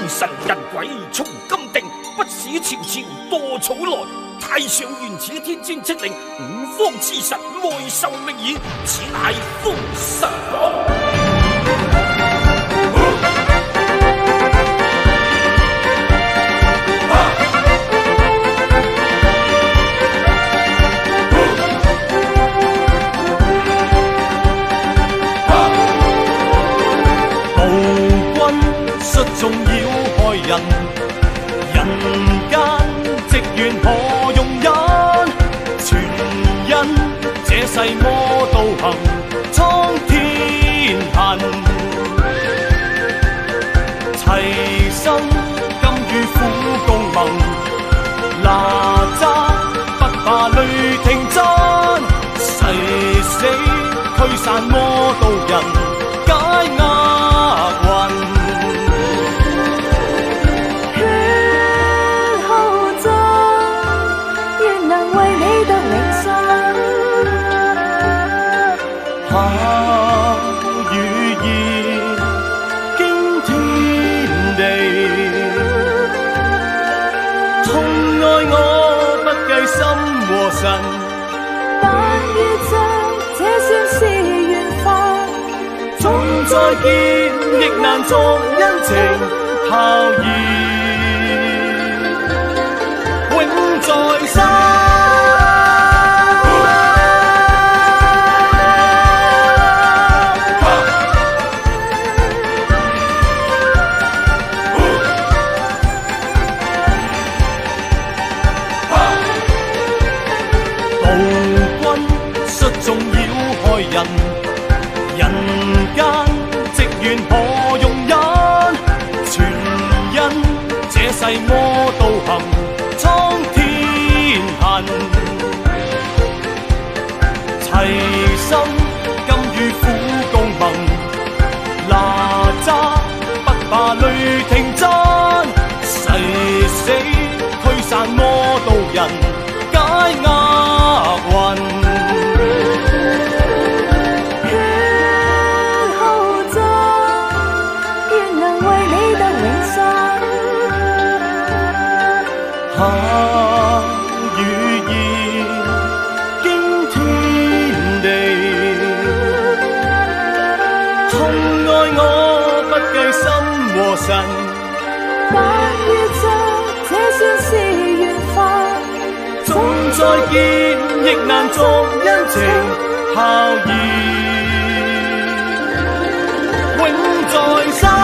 神人鬼從今定，不使朝朝墮草來。太上原此天尊敕令，五方之神愛受命矣。此乃封神榜。率眾擾害人，人間積怨何容忍？全因這世魔道行，蒼天恨。齊心甘於苦共盟，哪吒不怕雷霆震，誓死驅散魔道人，解厄運。下雨言驚天地，痛愛我不計心和神， 但願這算是緣分。 縱再見亦難作恩情孝義，永在心。眾擾害人，人間積怨何容忍？全因這世魔道行，蒼天恨。齊心甘於苦共盟，哪吒不怕雷霆震，誓死驅散魔道人，解厄運。下雨言驚天地，痛愛我不計心和神， 但願這算是緣分。 縱再見亦難作恩情孝義，永在心。